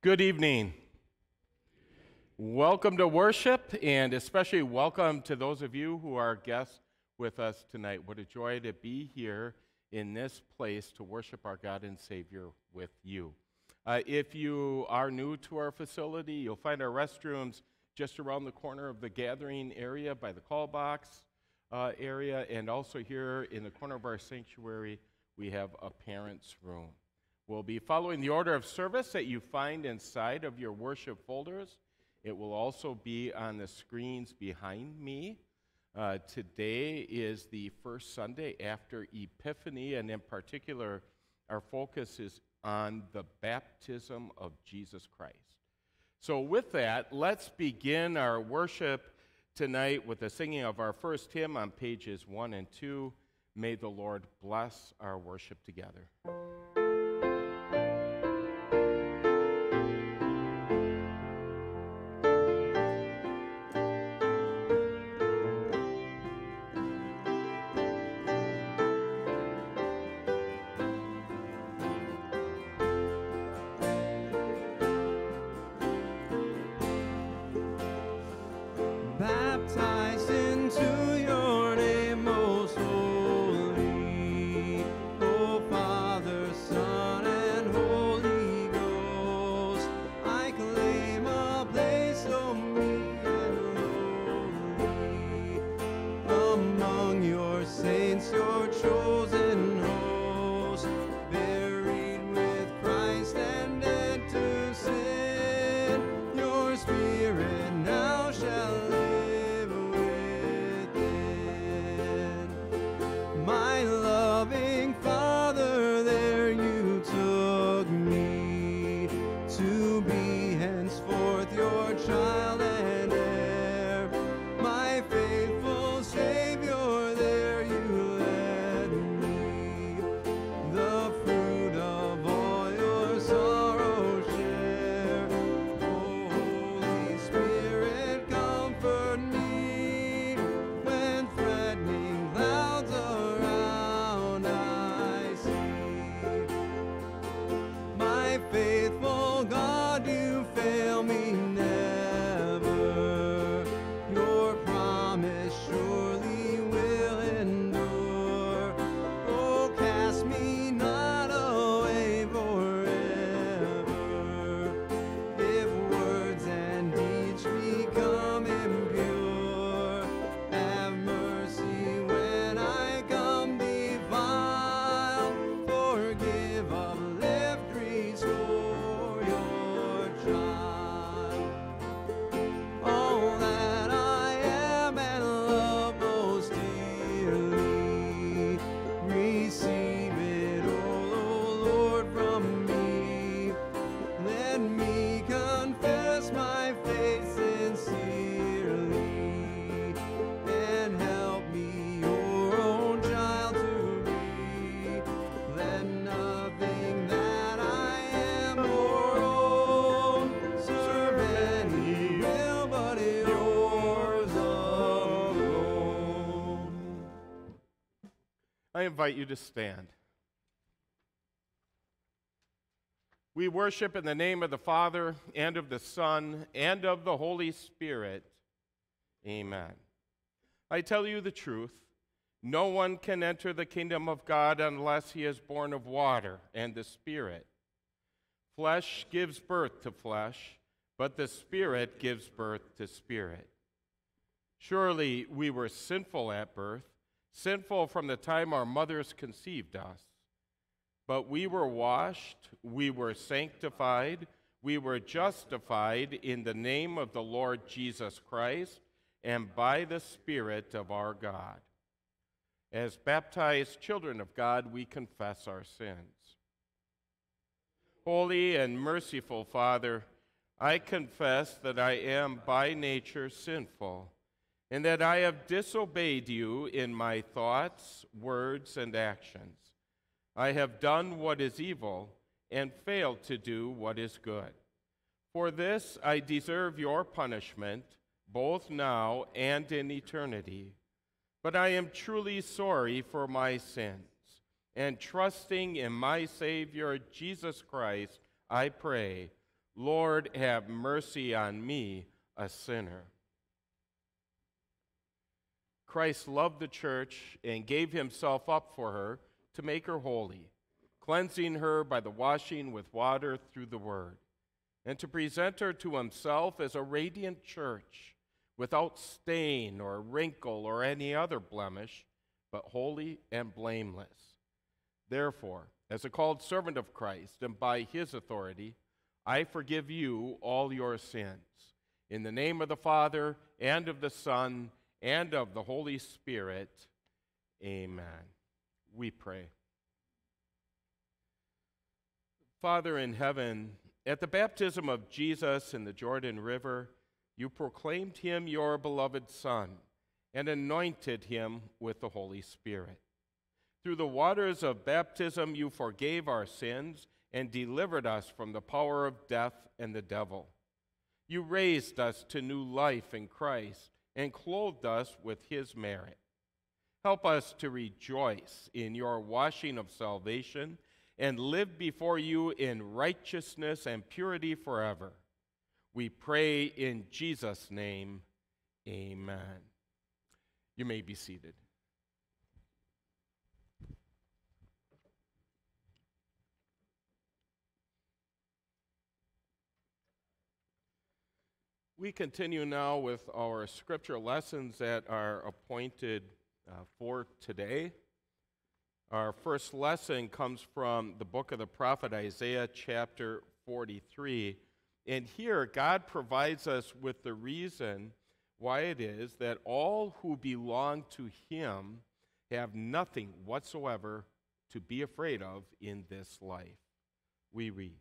Good evening. Welcome to worship, and especially welcome to those of you who are guests with us tonight. What a joy to be here in this place to worship our God and Savior with you. If you are new to our facility, you'll find our restrooms just around the corner of the gathering area by the call box area, and also here in the corner of our sanctuary, we have a parents' room. We'll be following the order of service that you find inside of your worship folders. It will also be on the screens behind me. Today is the first Sunday after Epiphany, and in particular, our focus is on the baptism of Jesus Christ. So with that, let's begin our worship tonight with the singing of our first hymn on pages 1 and 2. May the Lord bless our worship together. Baptized into your name, most holy, O Father, Son, and Holy Ghost. I claim a place so meek and lowly among your saints, your chosen host, buried with Christ and dead to sin. Your Spirit now shall my loving Father, there you took me to be henceforth your child and heir. My faithful Savior, there you led me, the fruit of all your sorrow share. Oh, Holy Spirit, comfort me when threatening clouds around I see. My faithful God, you fail me never. Your promise surely will endure. Oh, cast me not away forever. If words and deeds become impure, have mercy when I come defiled. Forgive, uplift, restore your child. All that I am and love most dearly, receive it, O Lord, from me. Let me confess my faith sincerely, and help me your own child to be. Let nothing that I am or own serve any will but yours alone. I invite you to stand. We worship in the name of the Father, and of the Son, and of the Holy Spirit. Amen. I tell you the truth, no one can enter the kingdom of God unless he is born of water and the Spirit. Flesh gives birth to flesh, but the Spirit gives birth to spirit. Surely we were sinful at birth, sinful from the time our mothers conceived us. But we were washed, we were sanctified, we were justified in the name of the Lord Jesus Christ and by the Spirit of our God. As baptized children of God, we confess our sins. Holy and merciful Father, I confess that I am by nature sinful, and that I have disobeyed you in my thoughts, words, and actions. I have done what is evil and failed to do what is good. For this I deserve your punishment, both now and in eternity. But I am truly sorry for my sins, and trusting in my Savior, Jesus Christ, I pray, Lord, have mercy on me, a sinner. Christ loved the church and gave himself up for her to make her holy, cleansing her by the washing with water through the word, and to present her to himself as a radiant church, without stain or wrinkle or any other blemish, but holy and blameless. Therefore, as a called servant of Christ, and by his authority, I forgive you all your sins. In the name of the Father, and of the Son, and of the Holy Spirit, amen. We pray. Father in heaven, at the baptism of Jesus in the Jordan River, you proclaimed him your beloved Son and anointed him with the Holy Spirit. Through the waters of baptism, you forgave our sins and delivered us from the power of death and the devil. You raised us to new life in Christ and clothed us with his merit. Help us to rejoice in your washing of salvation and live before you in righteousness and purity forever. We pray in Jesus' name, amen. You may be seated. We continue now with our scripture lessons that are appointed for today. Our first lesson comes from the book of the prophet Isaiah, chapter 43. And here, God provides us with the reason why it is that all who belong to him have nothing whatsoever to be afraid of in this life. We read,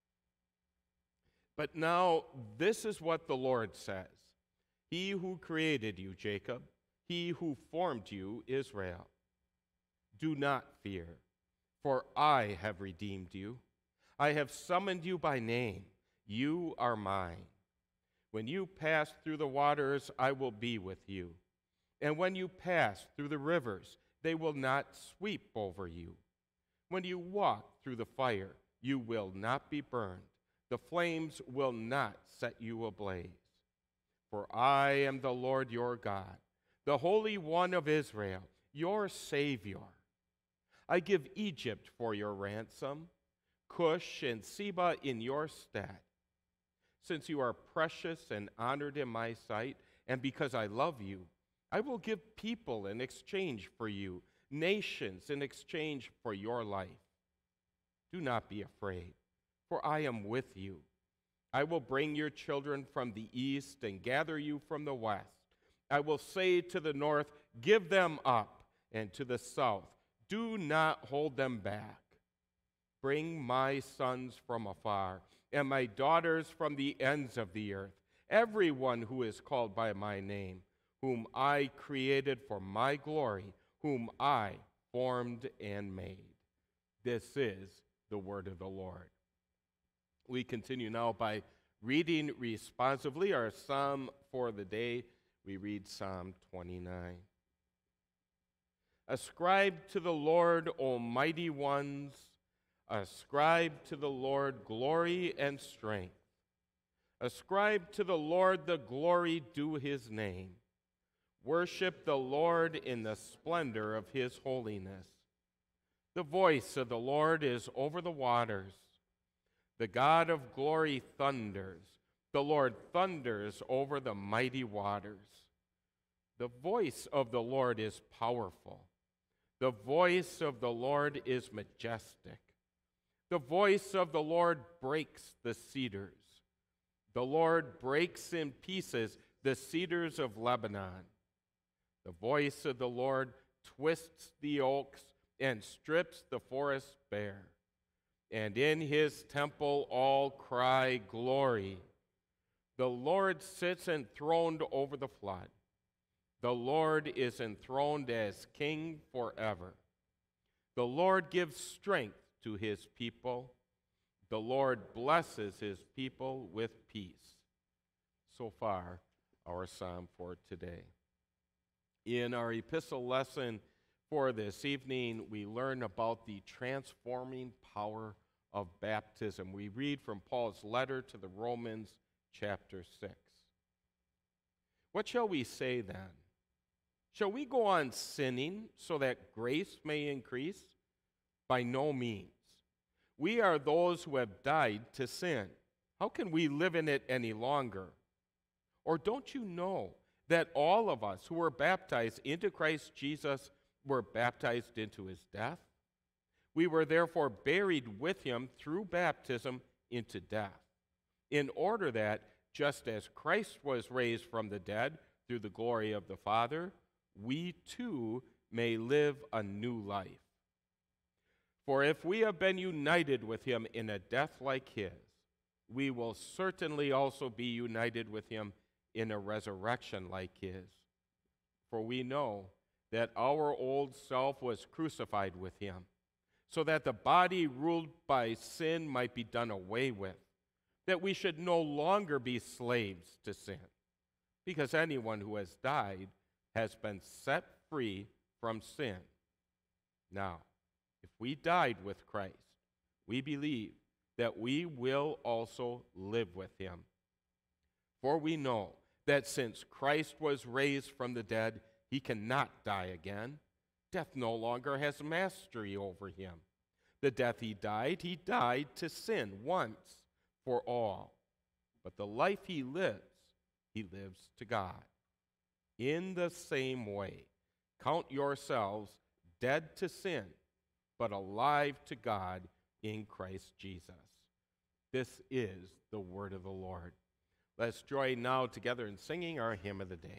"But now this is what the Lord says. He who created you, Jacob, he who formed you, Israel. Do not fear, for I have redeemed you. I have summoned you by name. You are mine. When you pass through the waters, I will be with you. And when you pass through the rivers, they will not sweep over you. When you walk through the fire, you will not be burned. The flames will not set you ablaze. For I am the Lord your God, the Holy One of Israel, your Savior. I give Egypt for your ransom, Cush and Seba in your stead. Since you are precious and honored in my sight, and because I love you, I will give people in exchange for you, nations in exchange for your life. Do not be afraid, for I am with you. I will bring your children from the east and gather you from the west. I will say to the north, give them up, and to the south, do not hold them back. Bring my sons from afar, and my daughters from the ends of the earth, everyone who is called by my name, whom I created for my glory, whom I formed and made." This is the word of the Lord. We continue now by reading responsively our psalm for the day. We read Psalm 29. Ascribe to the Lord, O mighty ones. Ascribe to the Lord glory and strength. Ascribe to the Lord the glory due his name. Worship the Lord in the splendor of his holiness. The voice of the Lord is over the waters. The God of glory thunders. The Lord thunders over the mighty waters. The voice of the Lord is powerful. The voice of the Lord is majestic. The voice of the Lord breaks the cedars. The Lord breaks in pieces the cedars of Lebanon. The voice of the Lord twists the oaks and strips the forest bare. And in his temple all cry, glory. The Lord sits enthroned over the flood. The Lord is enthroned as king forever. The Lord gives strength to his people. The Lord blesses his people with peace. So far, our psalm for today. In our epistle lesson for this evening, we learn about the transforming power of baptism. We read from Paul's letter to the Romans, chapter 6. What shall we say then? Shall we go on sinning so that grace may increase? By no means. We are those who have died to sin. How can we live in it any longer? Or don't you know that all of us who were baptized into Christ Jesus were baptized into his death? We were therefore buried with him through baptism into death, in order that, just as Christ was raised from the dead through the glory of the Father, we too may live a new life. For if we have been united with him in a death like his, we will certainly also be united with him in a resurrection like his. For we know that our old self was crucified with him, so that the body ruled by sin might be done away with, that we should no longer be slaves to sin, because anyone who has died has been set free from sin. Now, if we died with Christ, we believe that we will also live with him. For we know that since Christ was raised from the dead, he cannot die again. Death no longer has mastery over him. The death he died to sin once for all. But the life he lives to God. In the same way, count yourselves dead to sin, but alive to God in Christ Jesus. This is the word of the Lord. Let's join now together in singing our hymn of the day.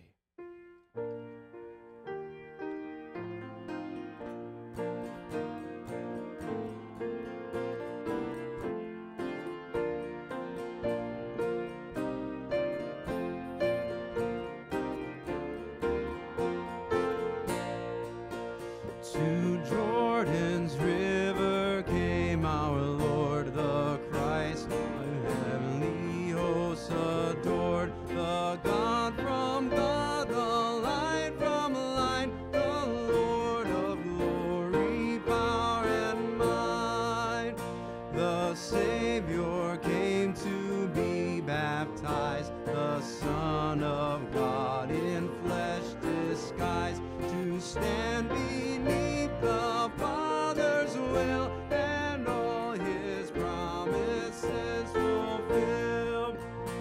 To Jordan's river came our Lord, the Christ, the heavenly hosts adored, the God from God, the light from light, the Lord of glory, power and might. The Savior came to be baptized, the Son of God in flesh disguised, to stand beneath the Father's will and all his promises fulfill.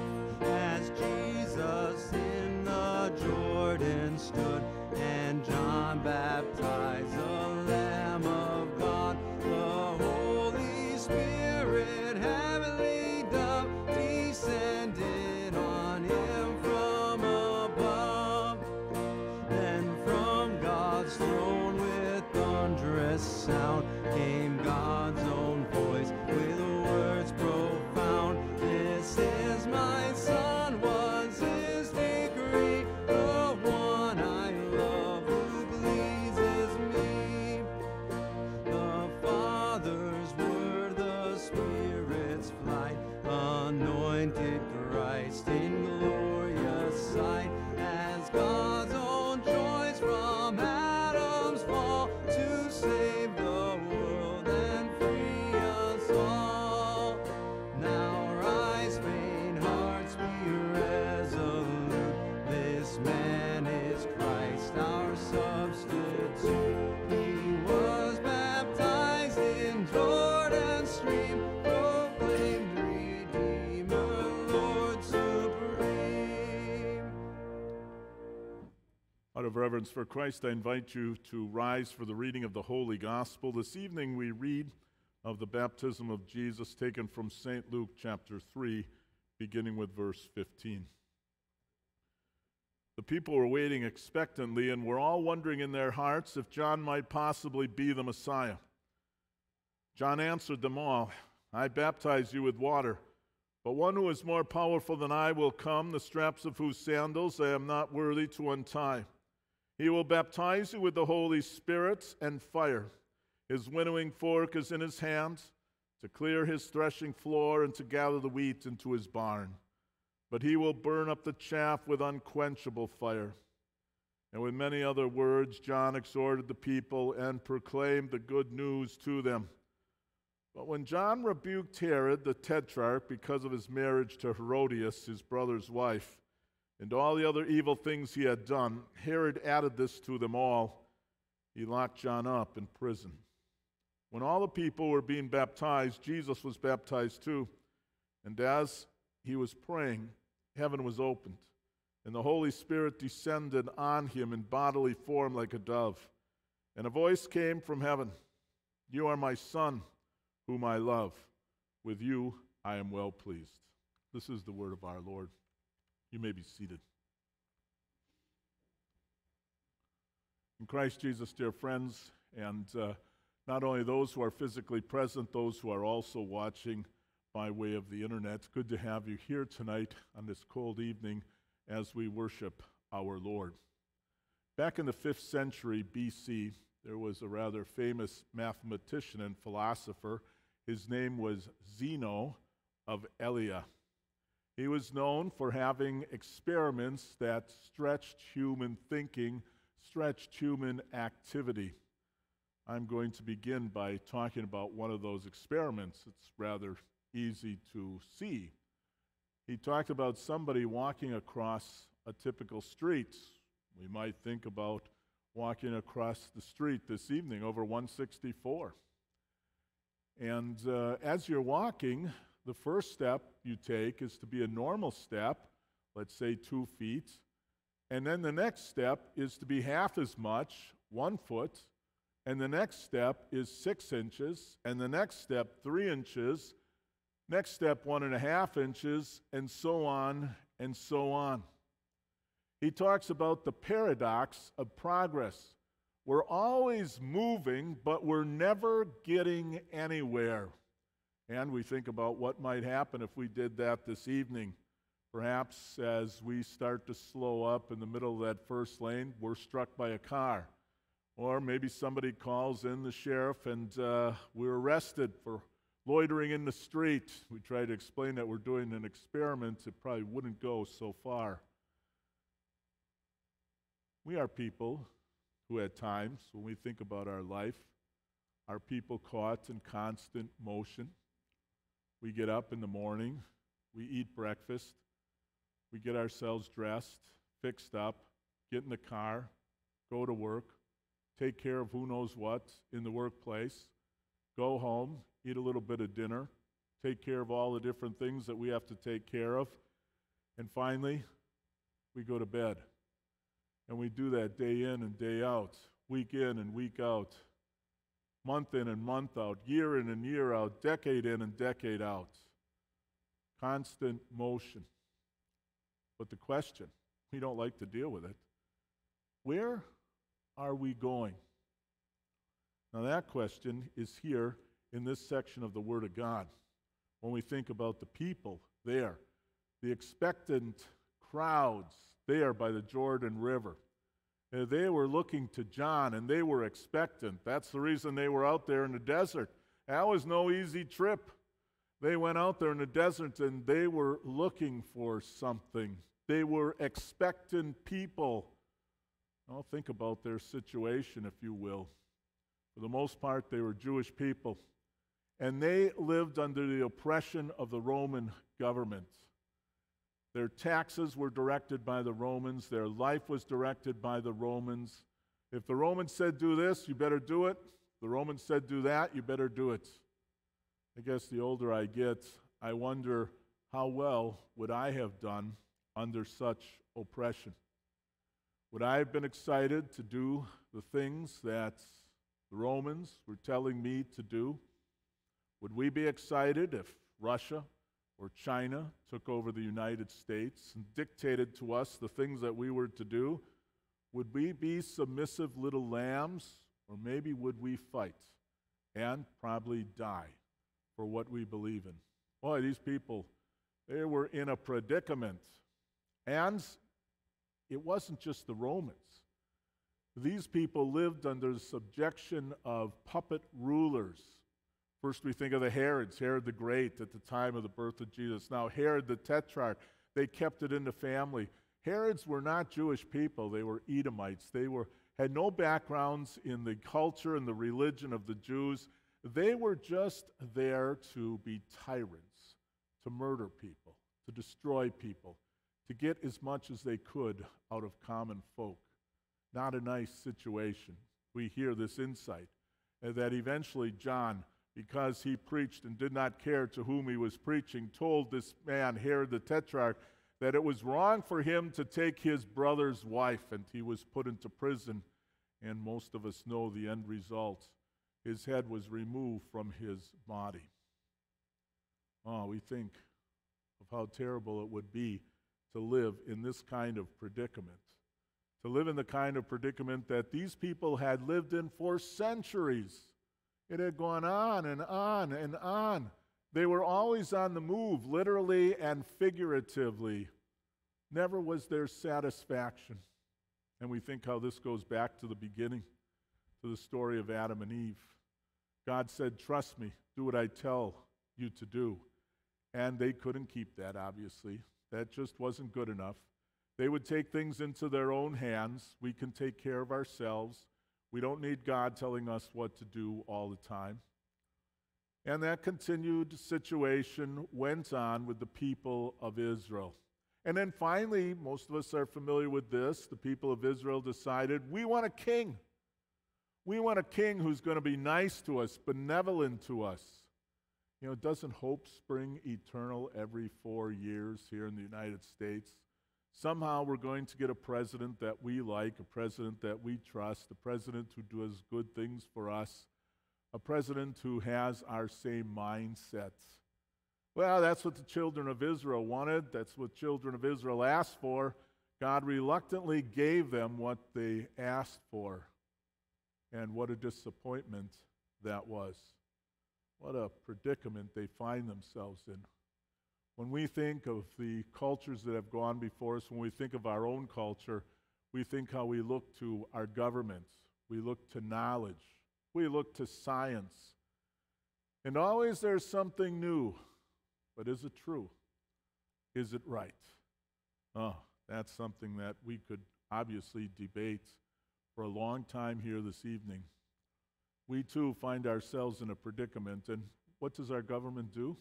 As Jesus in the Jordan stood and John baptized the Lamb of God, the Holy Spirit, heavenly dove, descended on him from above. Then from God's throne with thunderous sound came God's own voice with words profound. This is my Son, was his decree, the one I love who pleases me. The Father's word, the Spirit's flight, anointed Christ in glorious sight, as God's own choice from Adam's fall to save the world and free us all. Now rise, faint hearts, be resolute. This man is Christ, our substitute. He was baptized in Jordan's stream, proclaimed Redeemer, Lord supreme. Out of reverence for Christ, I invite you to rise for the reading of the Holy Gospel. This evening we read of the baptism of Jesus taken from St. Luke chapter 3, beginning with verse 15. The people were waiting expectantly and were all wondering in their hearts if John might possibly be the Messiah. John answered them all, I baptize you with water, but one who is more powerful than I will come, the straps of whose sandals I am not worthy to untie. He will baptize you with the Holy Spirit and fire. His winnowing fork is in his hand to clear his threshing floor and to gather the wheat into his barn. But he will burn up the chaff with unquenchable fire. And with many other words, John exhorted the people and proclaimed the good news to them. But when John rebuked Herod the Tetrarch because of his marriage to Herodias, his brother's wife, and all the other evil things he had done, Herod added this to them all. He locked John up in prison. When all the people were being baptized, Jesus was baptized too. And as he was praying, heaven was opened, and the Holy Spirit descended on him in bodily form like a dove. And a voice came from heaven, "You are my Son, whom I love. With you I am well pleased." This is the word of our Lord. You may be seated. In Christ Jesus, dear friends, and not only those who are physically present, those who are also watching by way of the internet, it's good to have you here tonight on this cold evening as we worship our Lord. Back in the 5th century BC, there was a rather famous mathematician and philosopher. His name was Zeno of Elea. He was known for having experiments that stretched human thinking, stretched human activity. I'm going to begin by talking about one of those experiments. It's rather easy to see. He talked about somebody walking across a typical street. We might think about walking across the street this evening over 164. And as you're walking, the first step you take is to be a normal step, let's say 2 feet. And then the next step is to be half as much, 1 foot. And the next step is 6 inches. And the next step, 3 inches. Next step, 1.5 inches, and so on and so on. He talks about the paradox of progress. We're always moving, but we're never getting anywhere. And we think about what might happen if we did that this evening. Perhaps as we start to slow up in the middle of that first lane, we're struck by a car. Or maybe somebody calls in the sheriff and we're arrested for loitering in the street. We try to explain that we're doing an experiment. It probably wouldn't go so far. We are people who at times, when we think about our life, are people caught in constant motion. We get up in the morning, we eat breakfast, we get ourselves dressed, fixed up, get in the car, go to work, take care of who knows what in the workplace, go home, eat a little bit of dinner, take care of all the different things that we have to take care of, and finally, we go to bed. And we do that day in and day out, week in and week out, month in and month out, year in and year out, decade in and decade out. Constant motion. But the question, we don't like to deal with it, where are we going? Now that question is here in this section of the Word of God. When we think about the people there, the expectant crowds there by the Jordan River. They were looking to John and they were expectant. That's the reason they were out there in the desert. That was no easy trip. They went out there in the desert and they were looking for something. They were expectant people. Now think about their situation, if you will. For the most part, they were Jewish people. And they lived under the oppression of the Roman government. Their taxes were directed by the Romans. Their life was directed by the Romans. If the Romans said do this, you better do it. If the Romans said do that, you better do it. I guess the older I get, I wonder how well would I have done under such oppression. Would I have been excited to do the things that the Romans were telling me to do? Would we be excited if Russia or China took over the United States and dictated to us the things that we were to do? Would we be submissive little lambs, or maybe would we fight and probably die for what we believe in? Boy, these people, they were in a predicament. And it wasn't just the Romans. These people lived under the subjection of puppet rulers. First, we think of the Herods, Herod the Great at the time of the birth of Jesus. Now, Herod the Tetrarch, they kept it in the family. Herods were not Jewish people. They were Edomites. They had no backgrounds in the culture and the religion of the Jews. They were just there to be tyrants, to murder people, to destroy people, to get as much as they could out of common folk. Not a nice situation. We hear this insight that eventually John, because he preached and did not care to whom he was preaching, told this man, Herod the Tetrarch, that it was wrong for him to take his brother's wife, and he was put into prison, and most of us know the end result. His head was removed from his body. Oh, we think of how terrible it would be to live in this kind of predicament. To live in the kind of predicament that these people had lived in for centuries. It had gone on and on and on. They were always on the move, literally and figuratively. Never was there satisfaction. And we think how this goes back to the beginning, to the story of Adam and Eve. God said, trust me, do what I tell you to do. And they couldn't keep that, obviously. That just wasn't good enough. They would take things into their own hands. We can take care of ourselves. We don't need God telling us what to do all the time. And that continued situation went on with the people of Israel. And then finally, most of us are familiar with this, the people of Israel decided, we want a king. We want a king who's going to be nice to us, benevolent to us. You know, doesn't hope spring eternal every 4 years here in the United States? Somehow we're going to get a president that we like, a president that we trust, a president who does good things for us, a president who has our same mindsets. Well, that's what the children of Israel wanted. That's what children of Israel asked for. God reluctantly gave them what they asked for. And what a disappointment that was. What a predicament they find themselves in. When we think of the cultures that have gone before us, when we think of our own culture, we think how we look to our governments. We look to knowledge. We look to science. And always there's something new. But is it true? Is it right? Oh, that's something that we could obviously debate for a long time here this evening. We too find ourselves in a predicament. And what does our government do?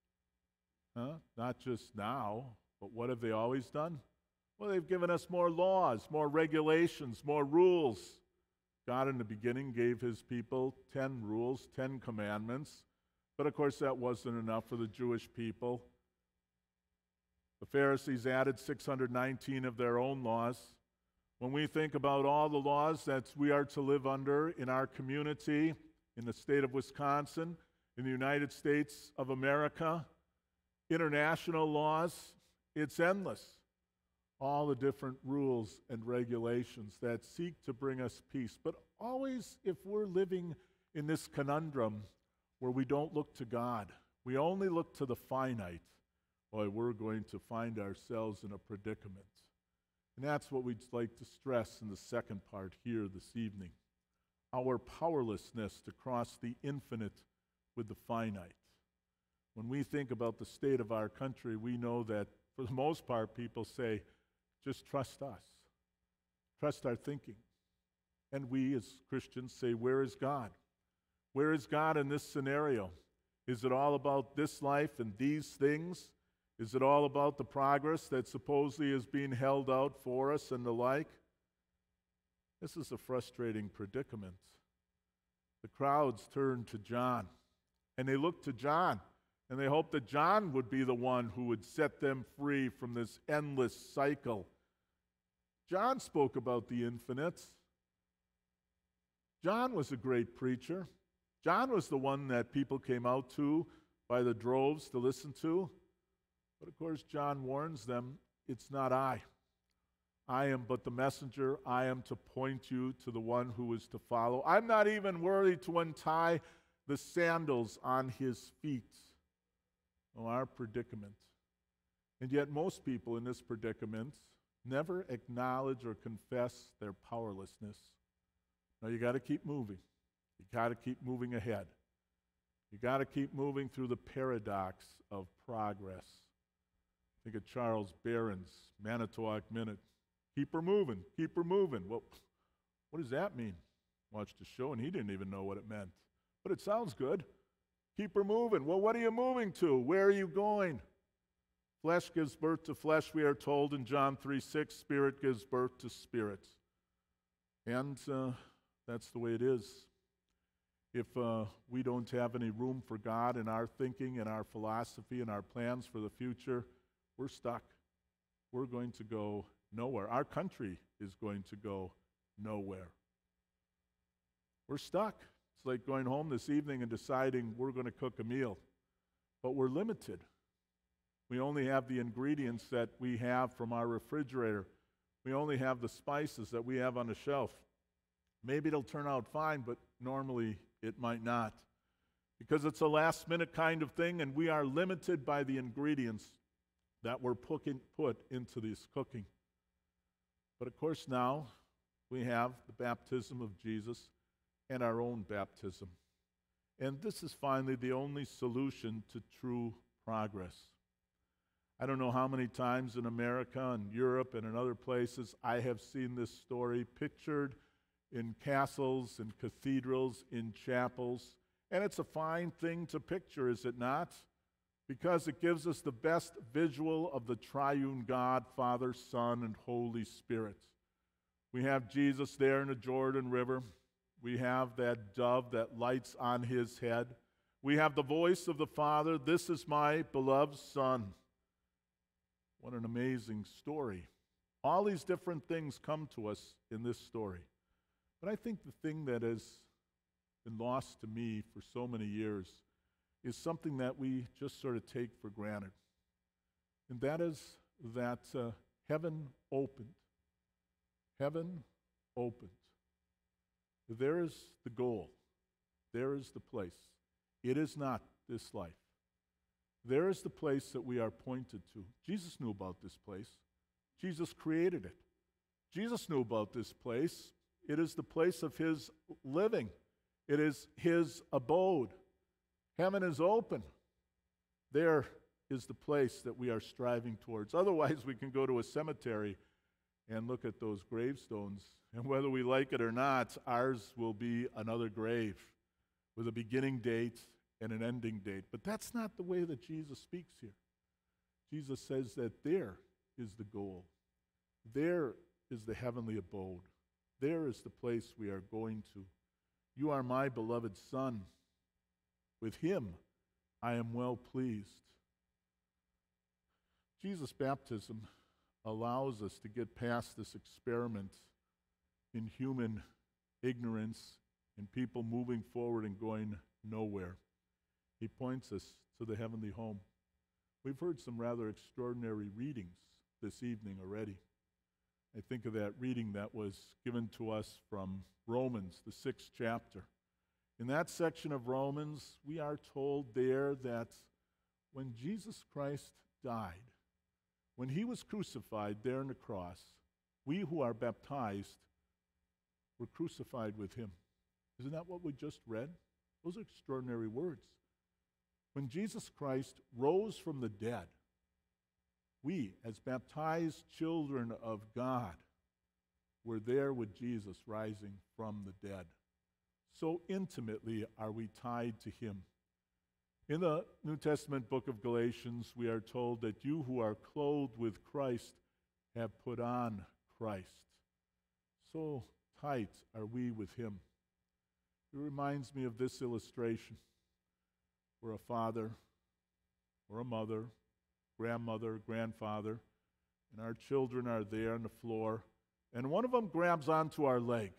Not just now, but what have they always done? Well, they've given us more laws, more regulations, more rules. God in the beginning gave his people 10 rules, 10 commandments. But of course that wasn't enough for the Jewish people. The Pharisees added 619 of their own laws. When we think about all the laws that we are to live under in our community, in the state of Wisconsin, in the United States of America, international laws, it's endless. All the different rules and regulations that seek to bring us peace. But always, if we're living in this conundrum where we don't look to God, we only look to the finite, boy, we're going to find ourselves in a predicament. And that's what we'd like to stress in the second part here this evening. Our powerlessness to cross the infinite with the finite. When we think about the state of our country, we know that for the most part people say, just trust us. Trust our thinking. And we as Christians say, where is God? Where is God in this scenario? Is it all about this life and these things? Is it all about the progress that supposedly is being held out for us and the like? This is a frustrating predicament. The crowds turned to John, and they looked to John, and they hoped that John would be the one who would set them free from this endless cycle. John spoke about the infinite. John was a great preacher. John was the one that people came out to by the droves to listen to. But of course, John warns them, it's not I. I am but the messenger. I am to point you to the one who is to follow. I'm not even worthy to untie the sandals on his feet. Oh, our predicament. And yet most people in this predicament never acknowledge or confess their powerlessness. Now you got to keep moving. You got to keep moving ahead. You got to keep moving through the paradox of progress. Think of Charles Barron's Manitowoc Minute. Keep her moving, keep her moving. Well, what does that mean? Watched a show and he didn't even know what it meant. But it sounds good. Keep her moving. Well, what are you moving to? Where are you going? Flesh gives birth to flesh, we are told in John 3:6. Spirit gives birth to spirit. And that's the way it is. If we don't have any room for God in our thinking and our philosophy and our plans for the future, we're stuck. We're going to go nowhere. Our country is going to go nowhere. We're stuck. It's like going home this evening and deciding we're going to cook a meal. But we're limited. We only have the ingredients that we have from our refrigerator. We only have the spices that we have on the shelf. Maybe it'll turn out fine, but normally it might not. Because it's a last-minute kind of thing, and we are limited by the ingredients that were put into this cooking. But of course now we have the baptism of Jesus and our own baptism. And this is finally the only solution to true progress. I don't know how many times in America and Europe and in other places I have seen this story pictured in castles and cathedrals, in chapels. And it's a fine thing to picture, is it not? Because it gives us the best visual of the triune God, Father, Son, and Holy Spirit. We have Jesus there in the Jordan River. We have that dove that lights on his head. We have the voice of the Father, "This is my beloved Son." What an amazing story. All these different things come to us in this story. But I think the thing that has been lost to me for so many years is something that we just sort of take for granted. And that is that heaven opened. Heaven opened. There is the goal. There is the place. It is not this life. There is the place that we are pointed to. Jesus knew about this place. Jesus created it. Jesus knew about this place. It is the place of his living. It is his abode. Heaven is open. There is the place that we are striving towards. Otherwise, we can go to a cemetery and look at those gravestones, and whether we like it or not, ours will be another grave with a beginning date and an ending date. But that's not the way that Jesus speaks here. Jesus says that there is the goal. There is the heavenly abode. There is the place we are going to. You are my beloved Son. With him I am well pleased. Jesus' baptism allows us to get past this experiment in human ignorance and people moving forward and going nowhere. He points us to the heavenly home. We've heard some rather extraordinary readings this evening already. I think of that reading that was given to us from Romans, the 6th chapter. In that section of Romans, we are told there that when Jesus Christ died, when he was crucified there on the cross, we who are baptized were crucified with him. Isn't that what we just read? Those are extraordinary words. When Jesus Christ rose from the dead, we, as baptized children of God, were there with Jesus rising from the dead. So intimately are we tied to him. In the New Testament book of Galatians, we are told that you who are clothed with Christ have put on Christ. So tight are we with him. It reminds me of this illustration where a father or a mother, grandmother, grandfather, and our children are there on the floor, and one of them grabs onto our leg.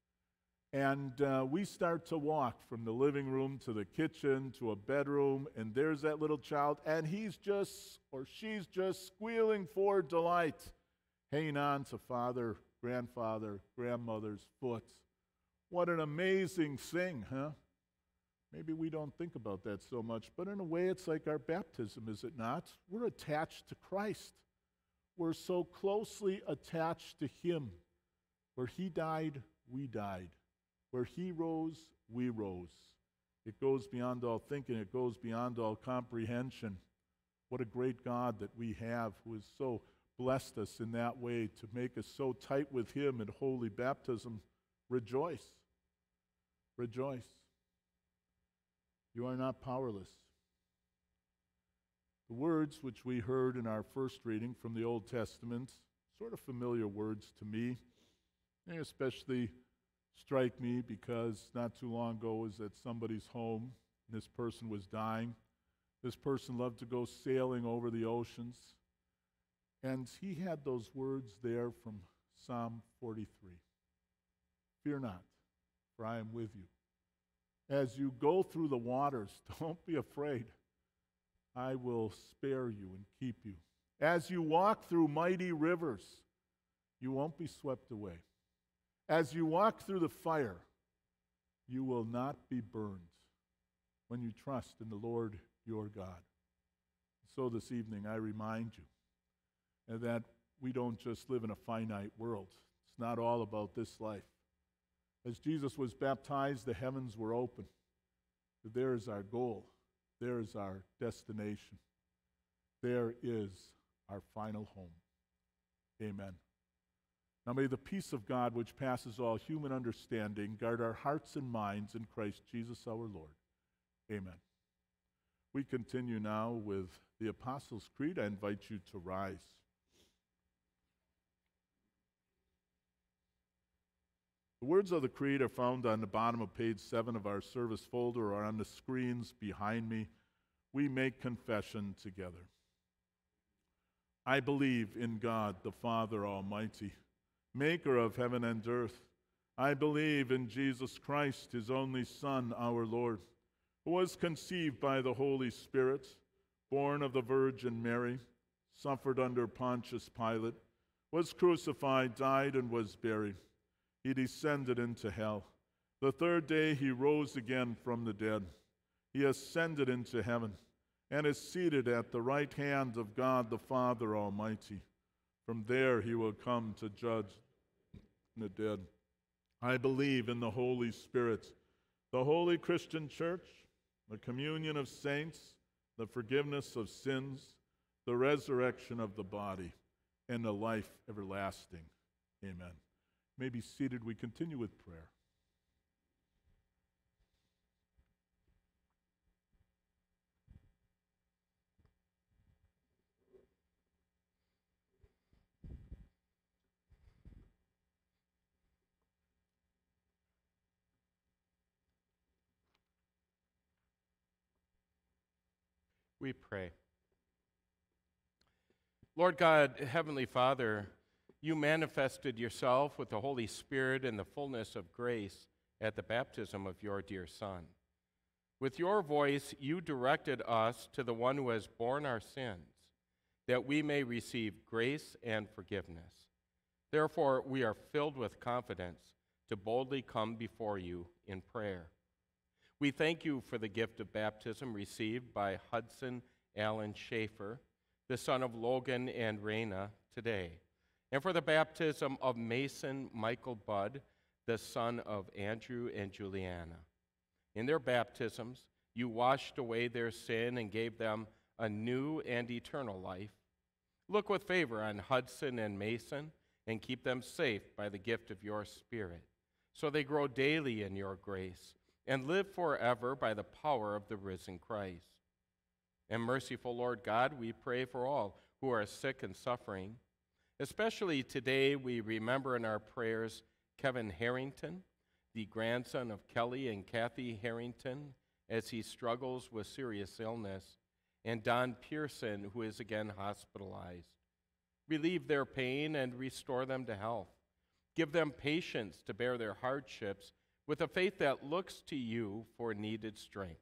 And we start to walk from the living room to the kitchen to a bedroom, and there's that little child, and he's just, or she's just squealing for delight, hanging on to father, grandfather, grandmother's foot. What an amazing thing, huh? Maybe we don't think about that so much, but in a way it's like our baptism, is it not? We're attached to Christ. We're so closely attached to him. Where he died, we died. Where he rose, we rose. It goes beyond all thinking. It goes beyond all comprehension. What a great God that we have, who has so blessed us in that way to make us so tight with him in holy baptism. Rejoice. Rejoice. You are not powerless. The words which we heard in our first reading from the Old Testament, sort of familiar words to me. They especially strike me because not too long ago I was at somebody's home, and this person was dying. This person loved to go sailing over the oceans, and he had those words there from Psalm 43. Fear not, for I am with you. As you go through the waters, don't be afraid. I will spare you and keep you. As you walk through mighty rivers, you won't be swept away. As you walk through the fire, you will not be burned when you trust in the Lord your God. So this evening I remind you that we don't just live in a finite world. It's not all about this life. As Jesus was baptized, the heavens were open. There is our goal. There is our destination. There is our final home. Amen. Now may the peace of God, which passes all human understanding, guard our hearts and minds in Christ Jesus our Lord. Amen. We continue now with the Apostles' Creed. I invite you to rise. The words of the Creed are found on the bottom of page 7 of our service folder or on the screens behind me. We make confession together. I believe in God, the Father Almighty, maker of heaven and earth. I believe in Jesus Christ, his only Son, our Lord, who was conceived by the Holy Spirit, born of the Virgin Mary, suffered under Pontius Pilate, was crucified, died, and was buried. He descended into hell. The third day he rose again from the dead. He ascended into heaven and is seated at the right hand of God the Father Almighty. From there he will come to judge the dead. I believe in the Holy Spirit, the holy Christian church, the communion of saints, the forgiveness of sins, the resurrection of the body, and the life everlasting. Amen. You may be seated. We continue with prayer. We pray. Lord God, Heavenly Father, you manifested yourself with the Holy Spirit and the fullness of grace at the baptism of your dear Son. With your voice, you directed us to the one who has borne our sins, that we may receive grace and forgiveness. Therefore, we are filled with confidence to boldly come before you in prayer. We thank you for the gift of baptism received by Hudson Allen Schaefer, the son of Logan and Raina, today, and for the baptism of Mason Michael Budd, the son of Andrew and Juliana. In their baptisms, you washed away their sin and gave them a new and eternal life. Look with favor on Hudson and Mason and keep them safe by the gift of your Spirit, so they grow daily in your grace and live forever by the power of the risen Christ. And merciful Lord God, we pray for all who are sick and suffering. Especially today, we remember in our prayers Kevin Harrington, the grandson of Kelly and Kathy Harrington, as he struggles with serious illness, and Don Pearson, who is again hospitalized. Relieve their pain and restore them to health. Give them patience to bear their hardships with a faith that looks to you for needed strength.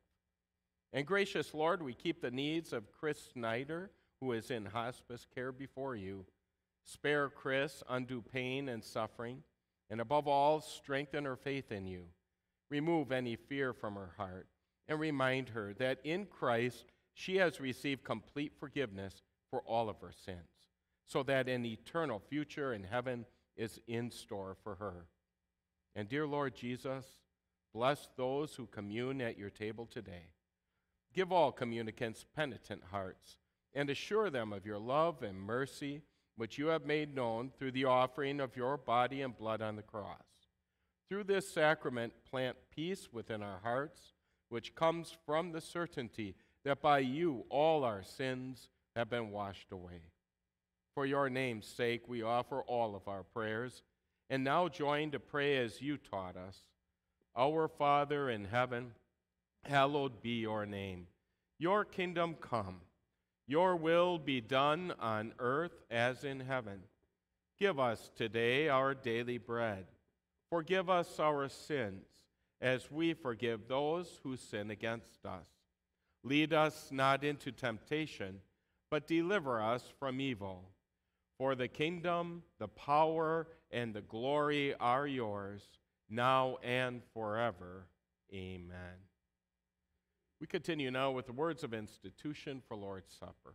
And gracious Lord, we keep the needs of Chris Snyder, who is in hospice care, before you. Spare Chris undue pain and suffering, and above all, strengthen her faith in you. Remove any fear from her heart, and remind her that in Christ she has received complete forgiveness for all of her sins, so that an eternal future in heaven is in store for her. And dear Lord Jesus, bless those who commune at your table today. Give all communicants penitent hearts, and assure them of your love and mercy, which you have made known through the offering of your body and blood on the cross. Through this sacrament, plant peace within our hearts, which comes from the certainty that by you all our sins have been washed away. For your name's sake, we offer all of our prayers, and now join to pray as you taught us. Our Father in heaven, hallowed be your name. Your kingdom come. Your will be done on earth as in heaven. Give us today our daily bread. Forgive us our sins, as we forgive those who sin against us. Lead us not into temptation, but deliver us from evil. For the kingdom, the power, and the glory are yours, now and forever. Amen. We continue now with the words of institution for Lord's Supper.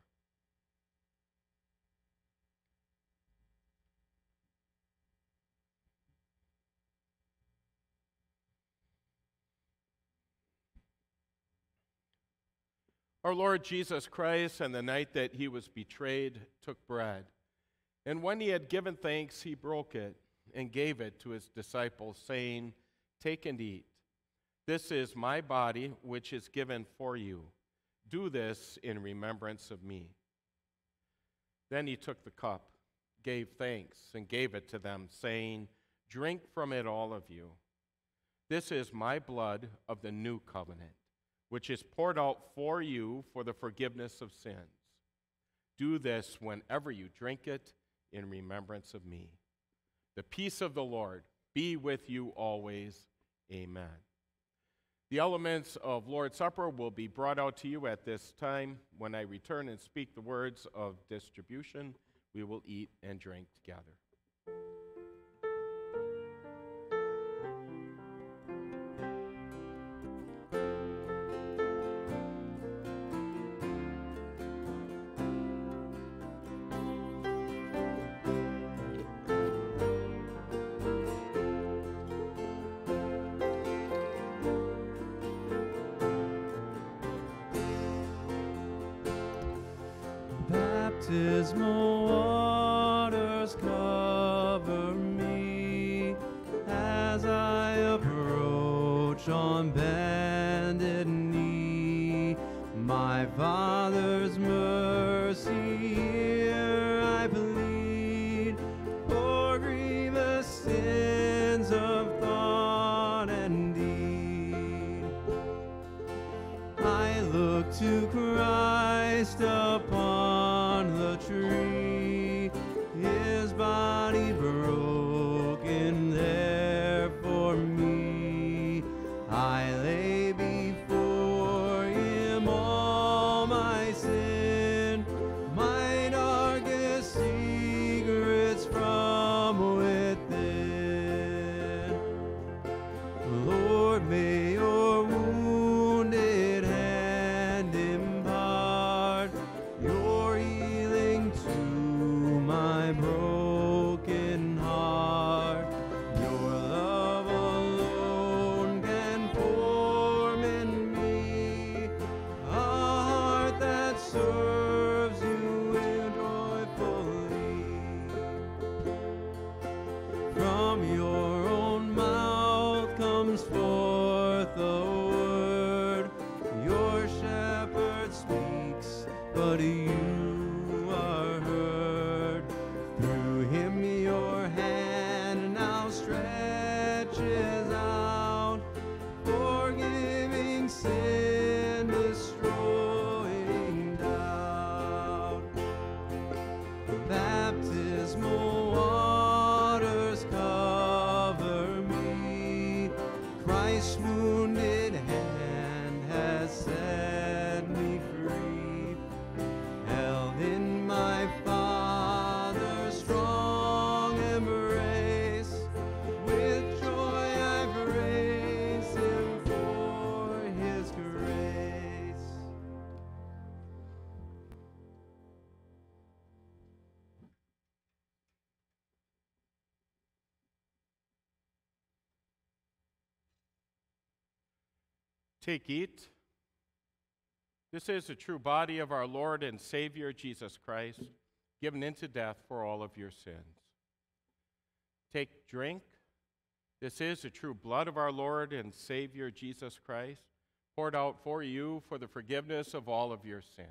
Our Lord Jesus Christ, on the night that he was betrayed, took bread. And when he had given thanks, he broke it and gave it to his disciples, saying, "Take and eat. This is my body, which is given for you. Do this in remembrance of me." Then he took the cup, gave thanks, and gave it to them, saying, "Drink from it, all of you. This is my blood of the new covenant, which is poured out for you for the forgiveness of sins. Do this whenever you drink it in remembrance of me. The peace of the Lord be with you always. Amen." The elements of Lord's Supper will be brought out to you at this time. When I return and speak the words of distribution, we will eat and drink together. Baptismal waters cover me as I approach on bended knee. My Father's mercy here I plead for grievous sins of thought and deed. I look to Christ upon the tree, his body broken there for me. I lay before him all my sin, my darkest secrets from within. Lord, may your wounded hand impart your healing to my broken heart. Your love alone can form in me a heart that serves you joyfully. From your own mouth comes forth a word. Your shepherd speaks, but you are heard. Through him your hand now stretches out, forgiving sin, destroying doubt. Baptismal waters cover me. Christ's wounded hand has set me free. Held in my Father's strong embrace, with joy I praise him for his grace. Take, eat. This is the true body of our Lord and Savior Jesus Christ, given into death for all of your sins. Take, drink. This is the true blood of our Lord and Savior Jesus Christ, poured out for you for the forgiveness of all of your sins.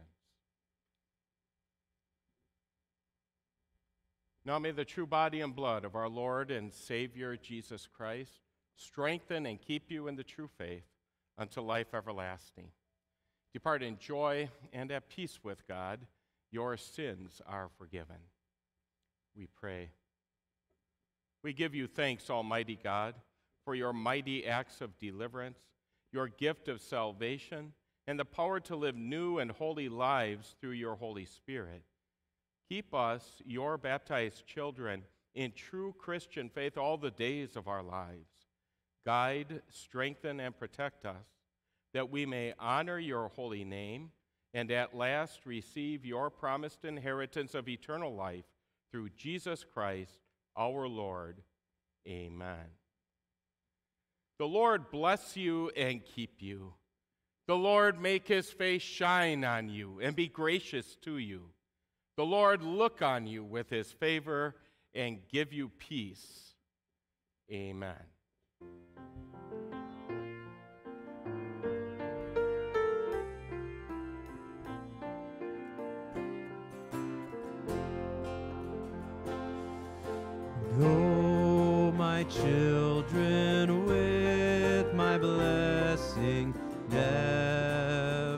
Now may the true body and blood of our Lord and Savior Jesus Christ strengthen and keep you in the true faith unto life everlasting. Depart in joy and at peace with God. Your sins are forgiven. We pray. We give you thanks, Almighty God, for your mighty acts of deliverance, your gift of salvation, and the power to live new and holy lives through your Holy Spirit. Keep us, your baptized children, in true Christian faith all the days of our lives. Guide, strengthen, and protect us, that we may honor your holy name and at last receive your promised inheritance of eternal life through Jesus Christ, our Lord. Amen. The Lord bless you and keep you. The Lord make his face shine on you and be gracious to you. The Lord look on you with his favor and give you peace. Amen. Go, my children, with my blessing, never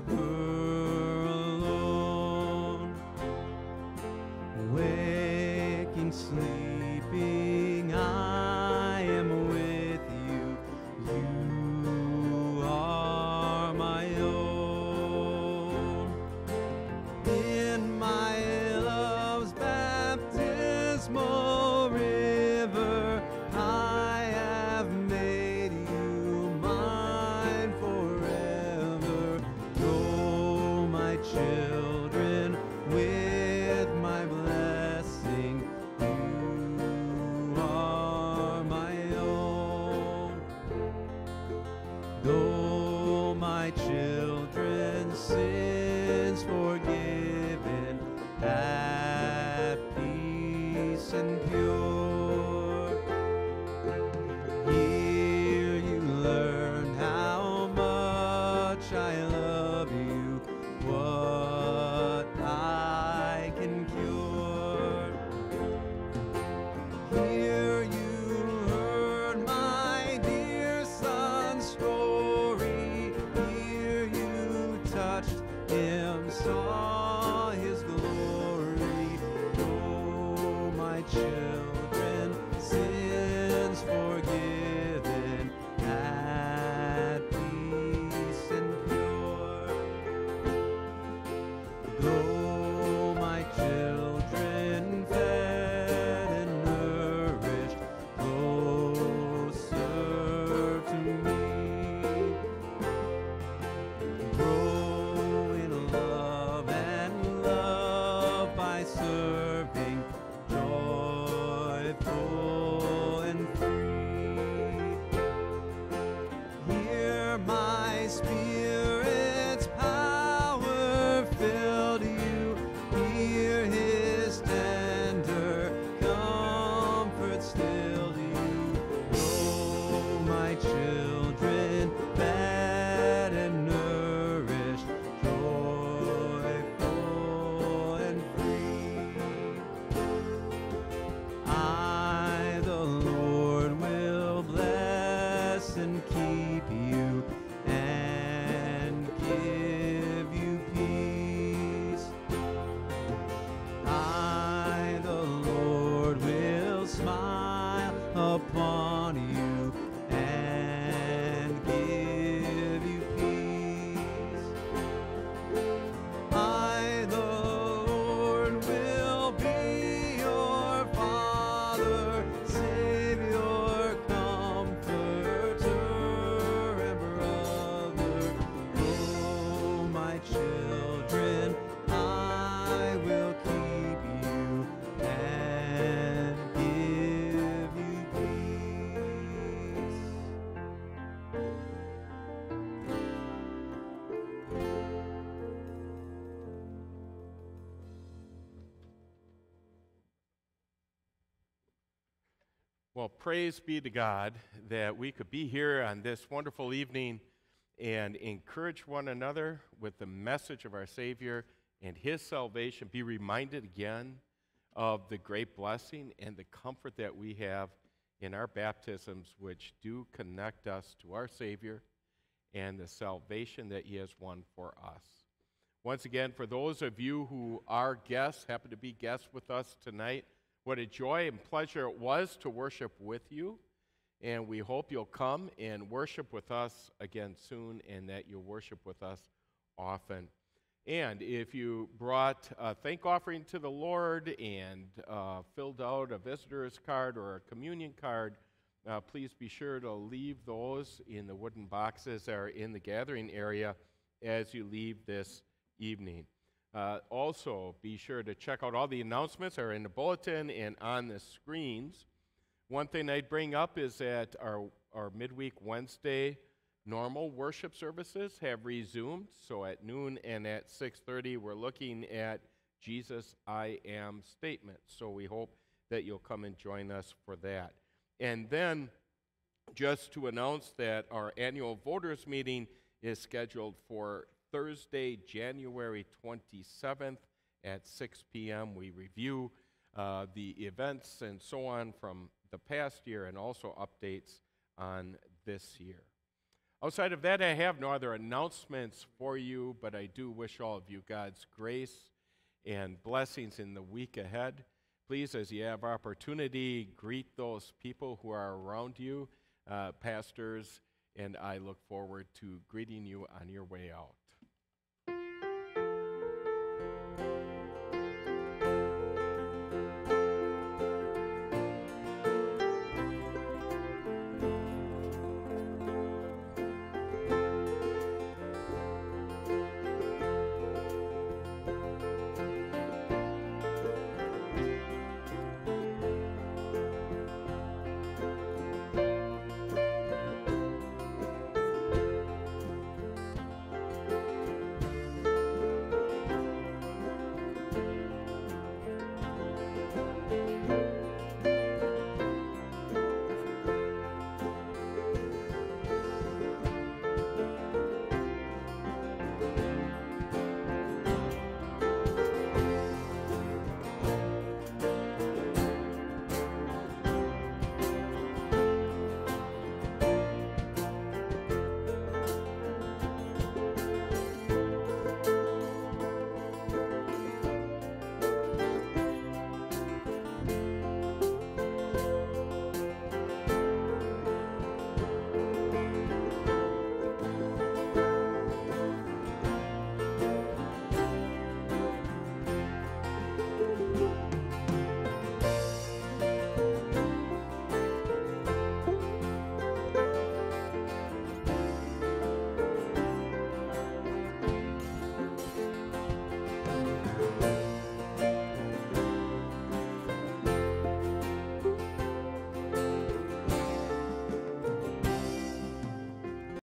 alone. Waking, sleeping, I am with you. You are my own. In my love's baptismal river, I have made you mine forever. Go, my children, with my blessing, you are my own. Go, my children, sins forgiven, at peace and pure. Here you learn how much I love you, what I can cure. Here you heard my dear son's story. Here you touched him, saw his glory. Oh, my children, sins forgiven, at peace and pure. Go, my children, fed and nourished, closer to me. Grow in love and love by serving, joyful and free. Hear my spirit's power filled you. Hear his tender comfort stilled you. Oh, my children, fed and nourished, joyful and free. I, the Lord, will bless and keep you and give you peace. I, the Lord, will smile upon you and give you peace. I, the Lord, will be your Father, Savior, Comforter, and Brother. Oh, my children, I will keep you and give you peace. Well, praise be to God that we could be here on this wonderful evening and encourage one another with the message of our Savior and His salvation. Be reminded again of the great blessing and the comfort that we have in our baptisms, which do connect us to our Savior and the salvation that He has won for us. Once again, for those of you who are guests, happen to be guests with us tonight, what a joy and pleasure it was to worship with you. And we hope you'll come and worship with us again soon, and that you'll worship with us often. And if you brought a thank offering to the Lord and filled out a visitor's card or a communion card, please be sure to leave those in the wooden boxes that are in the gathering area as you leave this evening. Also, be sure to check out all the announcements that are in the bulletin and on the screens. One thing I'd bring up is that our midweek Wednesday normal worship services have resumed. So at noon and at 6:30, we're looking at Jesus I Am statement. So we hope that you'll come and join us for that. And then just to announce that our annual voters meeting is scheduled for Thursday, January 27th at 6 p.m. We review the events and so on from the past year and also updates on this year. Outside of that, I have no other announcements for you, but I do wish all of you God's grace and blessings in the week ahead. Please, as you have opportunity, greet those people who are around you, pastors, and I look forward to greeting you on your way out.